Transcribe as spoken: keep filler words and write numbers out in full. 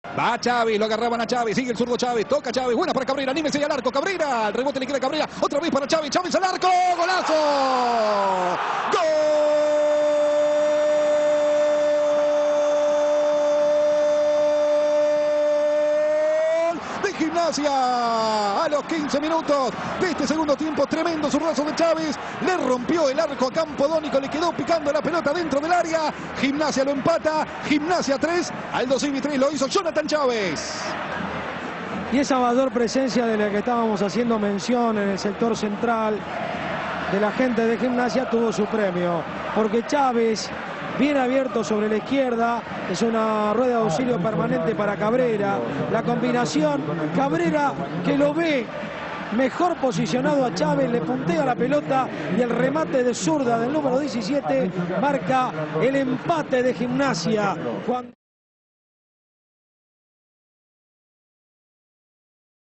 Va Chávez, lo agarraban a Chávez, sigue el zurdo Chávez, toca Chávez, buena para Cabrera, anímese al arco, Cabrera, el rebote le queda a Cabrera, otra vez para Chávez, Chávez al arco, golazo, gol de Gimnasia a los quince minutos de este segundo tiempo. Tremendo zurdazo de Chávez, le rompió el arco a Campodónico, le quedó picando la pelota dentro del área. Gimnasia lo empata, Gimnasia tres, Aldo Civi tres, lo hizo Jonathan Chávez. Y esa mayor presencia de la que estábamos haciendo mención en el sector central de la gente de Gimnasia tuvo su premio, porque Chávez, bien abierto sobre la izquierda, es una rueda de auxilio permanente para Cabrera. La combinación, Cabrera que lo ve mejor posicionado a Chávez, le puntea la pelota y el remate de zurda del número diecisiete marca el empate de Gimnasia. Juan...